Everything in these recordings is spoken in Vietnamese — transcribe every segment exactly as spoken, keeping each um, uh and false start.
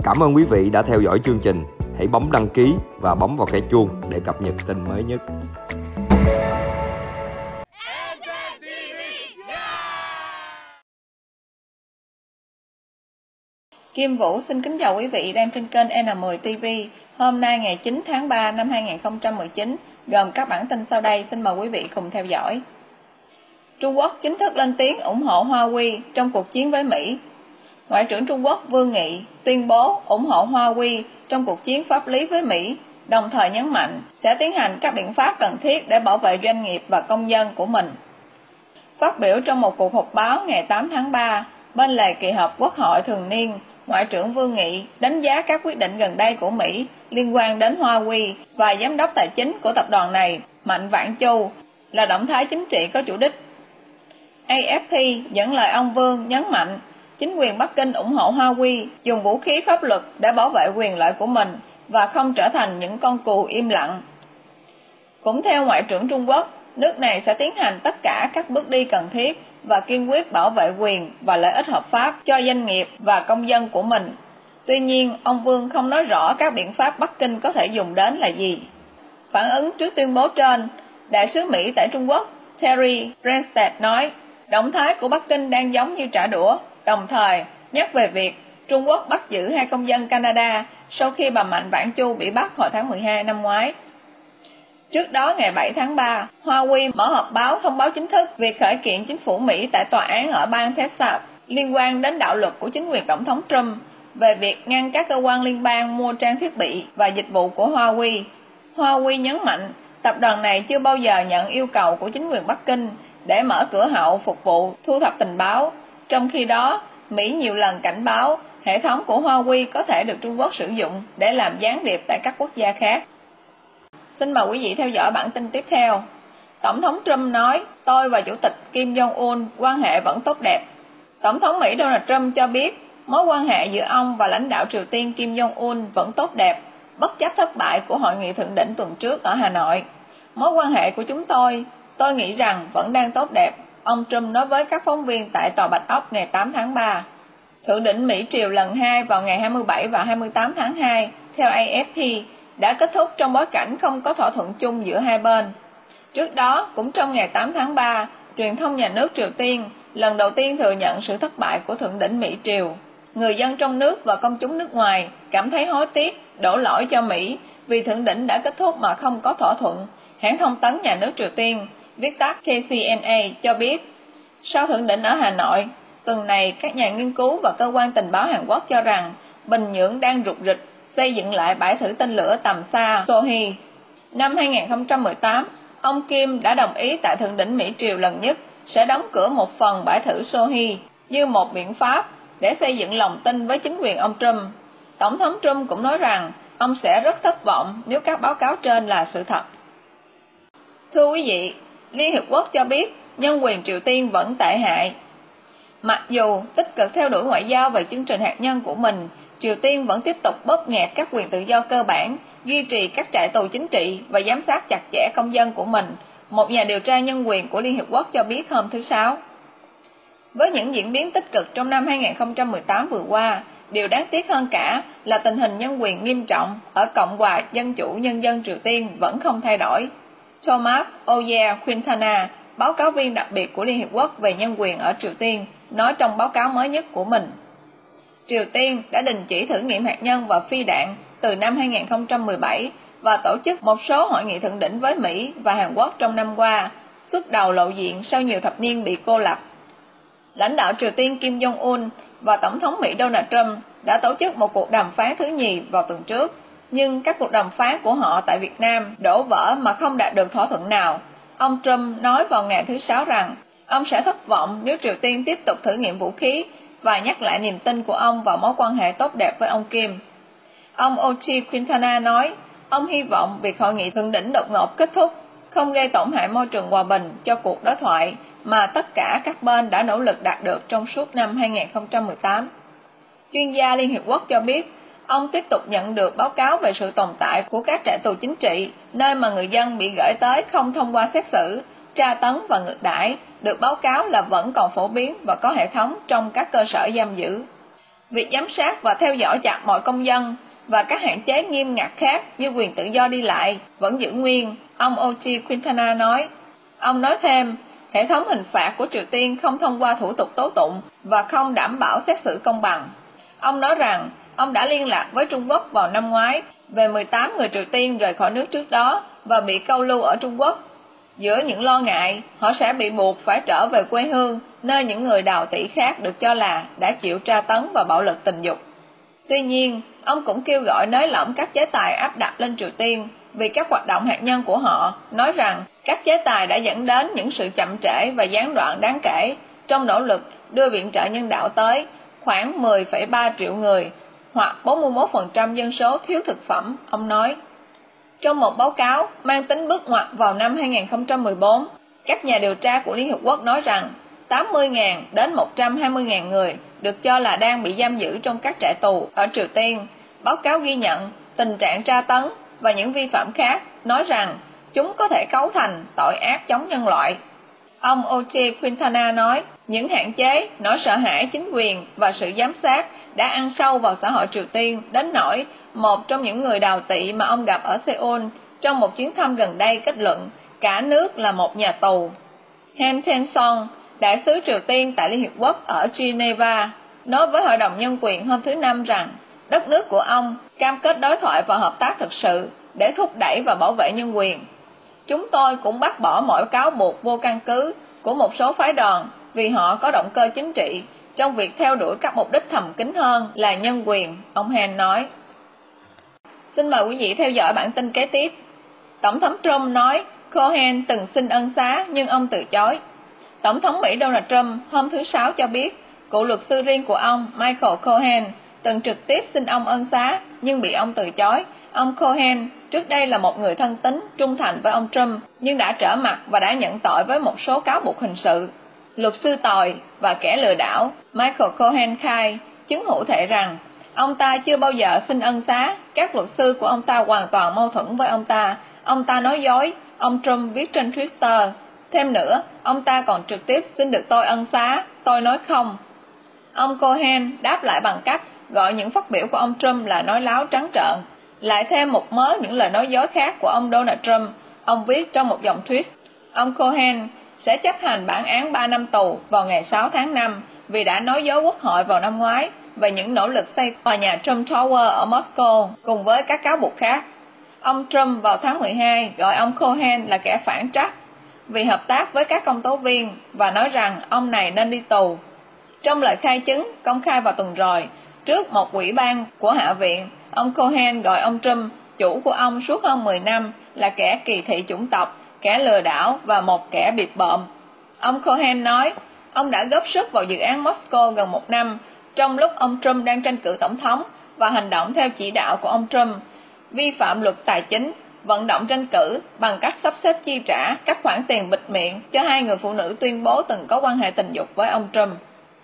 Cảm ơn quý vị đã theo dõi chương trình. Hãy bấm đăng ký và bấm vào cái chuông để cập nhật tin mới nhất. Kim Vũ xin kính chào quý vị đang trên kênh N mười ti vi. Hôm nay ngày chín tháng ba năm hai nghìn không trăm mười chín, gồm các bản tin sau đây, xin mời quý vị cùng theo dõi. Trung Quốc chính thức lên tiếng ủng hộ Huawei trong cuộc chiến với Mỹ. Ngoại trưởng Trung Quốc Vương Nghị tuyên bố ủng hộ Huawei trong cuộc chiến pháp lý với Mỹ, đồng thời nhấn mạnh sẽ tiến hành các biện pháp cần thiết để bảo vệ doanh nghiệp và công dân của mình. Phát biểu trong một cuộc họp báo ngày tám tháng ba, bên lề kỳ họp Quốc hội thường niên, Ngoại trưởng Vương Nghị đánh giá các quyết định gần đây của Mỹ liên quan đến Huawei và giám đốc tài chính của tập đoàn này, Mạnh Vãn Chu, là động thái chính trị có chủ đích. A F P dẫn lời ông Vương nhấn mạnh chính quyền Bắc Kinh ủng hộ Huawei dùng vũ khí pháp luật để bảo vệ quyền lợi của mình và không trở thành những con cừu im lặng. Cũng theo Ngoại trưởng Trung Quốc, nước này sẽ tiến hành tất cả các bước đi cần thiết và kiên quyết bảo vệ quyền và lợi ích hợp pháp cho doanh nghiệp và công dân của mình. Tuy nhiên, ông Vương không nói rõ các biện pháp Bắc Kinh có thể dùng đến là gì. Phản ứng trước tuyên bố trên, Đại sứ Mỹ tại Trung Quốc Terry Branstad nói, động thái của Bắc Kinh đang giống như trả đũa, đồng thời nhắc về việc Trung Quốc bắt giữ hai công dân Canada sau khi bà Mạnh Vãn Chu bị bắt hồi tháng mười hai năm ngoái. Trước đó ngày bảy tháng ba, Huawei mở họp báo thông báo chính thức việc khởi kiện chính phủ Mỹ tại tòa án ở bang Texas liên quan đến đạo luật của chính quyền Tổng thống Trump về việc ngăn các cơ quan liên bang mua trang thiết bị và dịch vụ của Huawei. Huawei nhấn mạnh tập đoàn này chưa bao giờ nhận yêu cầu của chính quyền Bắc Kinh để mở cửa hậu phục vụ thu thập tình báo. Trong khi đó, Mỹ nhiều lần cảnh báo hệ thống của Huawei có thể được Trung Quốc sử dụng để làm gián điệp tại các quốc gia khác. Xin mời quý vị theo dõi bản tin tiếp theo. Tổng thống Trump nói, tôi và Chủ tịch Kim Jong-un quan hệ vẫn tốt đẹp. Tổng thống Mỹ Donald Trump cho biết mối quan hệ giữa ông và lãnh đạo Triều Tiên Kim Jong-un vẫn tốt đẹp, bất chấp thất bại của hội nghị thượng đỉnh tuần trước ở Hà Nội. Mối quan hệ của chúng tôi, tôi nghĩ rằng vẫn đang tốt đẹp, ông Trump nói với các phóng viên tại Tòa Bạch Ốc ngày tám tháng ba. Thượng đỉnh Mỹ Triều lần hai vào ngày hai mươi bảy và hai mươi tám tháng hai, theo A F P, đã kết thúc trong bối cảnh không có thỏa thuận chung giữa hai bên. Trước đó, cũng trong ngày tám tháng ba, truyền thông nhà nước Triều Tiên lần đầu tiên thừa nhận sự thất bại của thượng đỉnh Mỹ Triều. Người dân trong nước và công chúng nước ngoài cảm thấy hối tiếc, đổ lỗi cho Mỹ vì thượng đỉnh đã kết thúc mà không có thỏa thuận. Hãng thông tấn nhà nước Triều Tiên, viết tắt K C N A, cho biết, sau thượng đỉnh ở Hà Nội, tuần này các nhà nghiên cứu và cơ quan tình báo Hàn Quốc cho rằng Bình Nhưỡng đang rục rịch xây dựng lại bãi thử tên lửa tầm xa Sohi. Năm hai nghìn không trăm mười tám, ông Kim đã đồng ý tại thượng đỉnh Mỹ Triều lần nhất sẽ đóng cửa một phần bãi thử Sohi như một biện pháp để xây dựng lòng tin với chính quyền ông Trump. Tổng thống Trump cũng nói rằng ông sẽ rất thất vọng nếu các báo cáo trên là sự thật. Thưa quý vị, Liên Hiệp Quốc cho biết nhân quyền Triều Tiên vẫn tệ hại. Mặc dù tích cực theo đuổi ngoại giao về chương trình hạt nhân của mình, Triều Tiên vẫn tiếp tục bóp nghẹt các quyền tự do cơ bản, duy trì các trại tù chính trị và giám sát chặt chẽ công dân của mình, một nhà điều tra nhân quyền của Liên Hiệp Quốc cho biết hôm thứ Sáu. Với những diễn biến tích cực trong năm hai nghìn không trăm mười tám vừa qua, điều đáng tiếc hơn cả là tình hình nhân quyền nghiêm trọng ở Cộng hòa Dân chủ Nhân dân Triều Tiên vẫn không thay đổi. Thomas Oya Quintana, báo cáo viên đặc biệt của Liên Hiệp Quốc về nhân quyền ở Triều Tiên, nói trong báo cáo mới nhất của mình. Triều Tiên đã đình chỉ thử nghiệm hạt nhân và phi đạn từ năm hai nghìn không trăm mười bảy và tổ chức một số hội nghị thượng đỉnh với Mỹ và Hàn Quốc trong năm qua, xuất đầu lộ diện sau nhiều thập niên bị cô lập. Lãnh đạo Triều Tiên Kim Jong-un và Tổng thống Mỹ Donald Trump đã tổ chức một cuộc đàm phán thứ nhì vào tuần trước, nhưng các cuộc đàm phán của họ tại Việt Nam đổ vỡ mà không đạt được thỏa thuận nào. Ông Trump nói vào ngày thứ Sáu rằng ông sẽ thất vọng nếu Triều Tiên tiếp tục thử nghiệm vũ khí và nhắc lại niềm tin của ông vào mối quan hệ tốt đẹp với ông Kim. Ông Ochi Quintana nói, ông hy vọng việc hội nghị thượng đỉnh đột ngột kết thúc, không gây tổn hại môi trường hòa bình cho cuộc đối thoại mà tất cả các bên đã nỗ lực đạt được trong suốt năm hai nghìn không trăm mười tám. Chuyên gia Liên Hiệp Quốc cho biết, ông tiếp tục nhận được báo cáo về sự tồn tại của các trại tù chính trị, nơi mà người dân bị gửi tới không thông qua xét xử, tra tấn và ngược đãi, được báo cáo là vẫn còn phổ biến và có hệ thống trong các cơ sở giam giữ. việc giám sát và theo dõi chặt mọi công dân và các hạn chế nghiêm ngặt khác như quyền tự do đi lại vẫn giữ nguyên, ông Ochi Quintana nói. Ông nói thêm, hệ thống hình phạt của Triều Tiên không thông qua thủ tục tố tụng và không đảm bảo xét xử công bằng. Ông nói rằng ông đã liên lạc với Trung Quốc vào năm ngoái về mười tám người Triều Tiên rời khỏi nước trước đó và bị câu lưu ở Trung Quốc. Giữa những lo ngại, họ sẽ bị buộc phải trở về quê hương, nơi những người đào tỷ khác được cho là đã chịu tra tấn và bạo lực tình dục. Tuy nhiên, ông cũng kêu gọi nới lỏng các chế tài áp đặt lên Triều Tiên vì các hoạt động hạt nhân của họ, nói rằng các chế tài đã dẫn đến những sự chậm trễ và gián đoạn đáng kể trong nỗ lực đưa viện trợ nhân đạo tới khoảng mười phẩy ba triệu người, hoặc bốn mươi mốt phần trăm dân số thiếu thực phẩm, ông nói. Trong một báo cáo mang tính bước ngoặt vào năm hai nghìn không trăm mười bốn, các nhà điều tra của Liên Hợp Quốc nói rằng tám mươi nghìn đến một trăm hai mươi nghìn người được cho là đang bị giam giữ trong các trại tù ở Triều Tiên. Báo cáo ghi nhận tình trạng tra tấn và những vi phạm khác, nói rằng chúng có thể cấu thành tội ác chống nhân loại. Ông Ochi Quintana nói, những hạn chế, nỗi sợ hãi chính quyền và sự giám sát đã ăn sâu vào xã hội Triều Tiên đến nỗi một trong những người đào tị mà ông gặp ở Seoul trong một chuyến thăm gần đây kết luận cả nước là một nhà tù. Han Tae-song, đại sứ Triều Tiên tại Liên Hiệp Quốc ở Geneva, nói với Hội đồng Nhân quyền hôm thứ Năm rằng đất nước của ông cam kết đối thoại và hợp tác thực sự để thúc đẩy và bảo vệ nhân quyền. Chúng tôi cũng bác bỏ mọi cáo buộc vô căn cứ của một số phái đoàn vì họ có động cơ chính trị trong việc theo đuổi các mục đích thầm kín hơn là nhân quyền, ông Han nói. Xin mời quý vị theo dõi bản tin kế tiếp. Tổng thống Trump nói Cohen từng xin ân xá nhưng ông từ chối. Tổng thống Mỹ Donald Trump hôm thứ Sáu cho biết cựu luật sư riêng của ông Michael Cohen từng trực tiếp xin ông ân xá nhưng bị ông từ chối. Ông Cohen trước đây là một người thân tín, trung thành với ông Trump nhưng đã trở mặt và đã nhận tội với một số cáo buộc hình sự. Luật sư tồi và kẻ lừa đảo Michael Cohen khai chứng hữu thể rằng ông ta chưa bao giờ xin ân xá, các luật sư của ông ta hoàn toàn mâu thuẫn với ông ta. Ông ta nói dối, ông Trump viết trên Twitter. Thêm nữa, ông ta còn trực tiếp xin được tôi ân xá, tôi nói không. Ông Cohen đáp lại bằng cách gọi những phát biểu của ông Trump là nói láo trắng trợn. Lại thêm một mớ những lời nói dối khác của ông Donald Trump, ông viết trong một dòng tweet. Ông Cohen sẽ chấp hành bản án ba năm tù vào ngày sáu tháng năm vì đã nói dối Quốc hội vào năm ngoái về những nỗ lực xây tòa nhà Trump Tower ở Moscow cùng với các cáo buộc khác. Ông Trump vào tháng mười hai gọi ông Cohen là kẻ phản trắc vì hợp tác với các công tố viên và nói rằng ông này nên đi tù. Trong lời khai chứng công khai vào tuần rồi, trước một ủy ban của Hạ viện, ông Cohen gọi ông Trump, chủ của ông suốt hơn mười năm, là kẻ kỳ thị chủng tộc, kẻ lừa đảo và một kẻ bịp bợm. Ông Cohen nói, ông đã góp sức vào dự án Moscow gần một năm, trong lúc ông Trump đang tranh cử tổng thống và hành động theo chỉ đạo của ông Trump, vi phạm luật tài chính, vận động tranh cử bằng cách sắp xếp chi trả các khoản tiền bịt miệng cho hai người phụ nữ tuyên bố từng có quan hệ tình dục với ông Trump.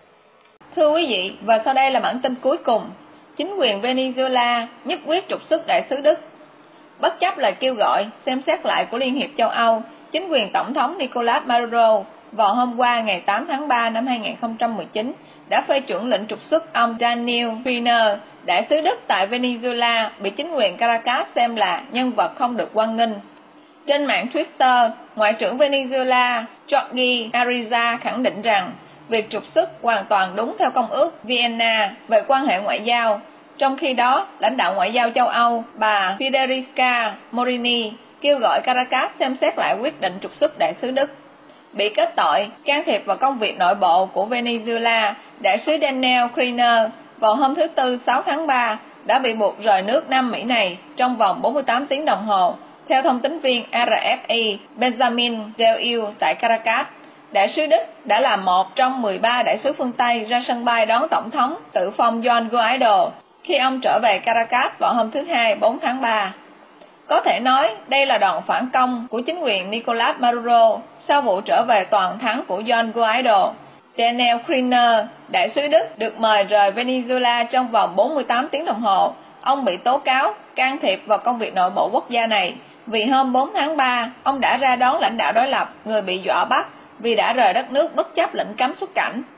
Thưa quý vị, và sau đây là bản tin cuối cùng. Chính quyền Venezuela nhất quyết trục xuất đại sứ Đức. Bất chấp lời kêu gọi xem xét lại của Liên hiệp châu Âu, chính quyền Tổng thống Nicolas Maduro vào hôm qua ngày tám tháng ba năm hai nghìn không trăm mười chín đã phê chuẩn lệnh trục xuất ông Daniel Griner, đại sứ Đức tại Venezuela, bị chính quyền Caracas xem là nhân vật không được hoan nghênh. Trên mạng Twitter, Ngoại trưởng Venezuela Jorge Ariza khẳng định rằng việc trục xuất hoàn toàn đúng theo Công ước Vienna về quan hệ ngoại giao. Trong khi đó, lãnh đạo ngoại giao châu Âu bà Federica Morini kêu gọi Caracas xem xét lại quyết định trục xuất đại sứ Đức. Bị kết tội can thiệp vào công việc nội bộ của Venezuela, đại sứ Daniel Griner vào hôm thứ Tư sáu tháng ba đã bị buộc rời nước Nam Mỹ này trong vòng bốn mươi tám tiếng đồng hồ, theo thông tấn viên R F I Benjamin Del Yêu tại Caracas. Đại sứ Đức đã là một trong mười ba đại sứ phương Tây ra sân bay đón Tổng thống tự phong Juan Guaido khi ông trở về Caracas vào hôm thứ Hai bốn tháng ba. Có thể nói đây là đòn phản công của chính quyền Nicolas Maduro sau vụ trở về toàn thắng của Juan Guaido. Daniel Griner, đại sứ Đức, được mời rời Venezuela trong vòng bốn mươi tám tiếng đồng hồ. Ông bị tố cáo can thiệp vào công việc nội bộ quốc gia này vì hôm bốn tháng ba, ông đã ra đón lãnh đạo đối lập, người bị dọa bắt vì đã rời đất nước bất chấp lệnh cấm xuất cảnh.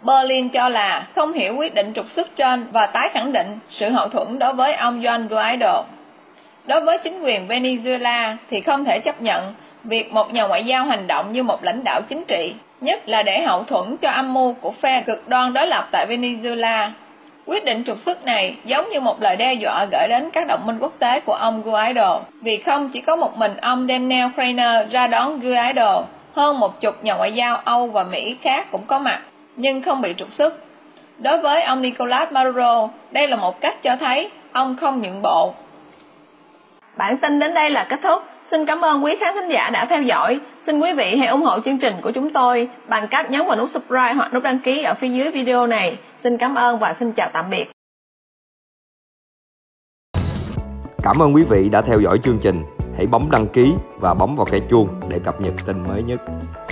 Berlin cho là không hiểu quyết định trục xuất trên và tái khẳng định sự hậu thuẫn đối với ông Juan Guaido. Đối với chính quyền Venezuela thì không thể chấp nhận việc một nhà ngoại giao hành động như một lãnh đạo chính trị, nhất là để hậu thuẫn cho âm mưu của phe cực đoan đối lập tại Venezuela. Quyết định trục xuất này giống như một lời đe dọa gửi đến các đồng minh quốc tế của ông Guaido, vì không chỉ có một mình ông Daniel Freiner ra đón Guaido, hơn một chục nhà ngoại giao Âu và Mỹ khác cũng có mặt, nhưng không bị trục xuất. Đối với ông Nicolas Maduro, đây là một cách cho thấy ông không nhượng bộ. Bản tin đến đây là kết thúc. Xin cảm ơn quý khán thính giả đã theo dõi. Xin quý vị hãy ủng hộ chương trình của chúng tôi bằng cách nhấn vào nút subscribe hoặc nút đăng ký ở phía dưới video này. Xin cảm ơn và xin chào tạm biệt. Cảm ơn quý vị đã theo dõi chương trình. Hãy bấm đăng ký và bấm vào cái chuông để cập nhật tin mới nhất.